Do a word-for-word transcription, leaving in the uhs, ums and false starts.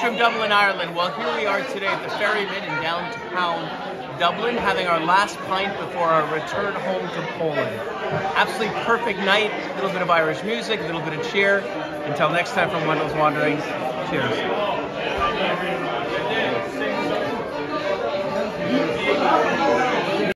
from Dublin, Ireland. Well, here we are today at the Ferryman in downtown Dublin, having our last pint before our return home to Poland. Absolutely perfect night, a little bit of Irish music, a little bit of cheer. Until next time from Wendell's Wanderings, cheers.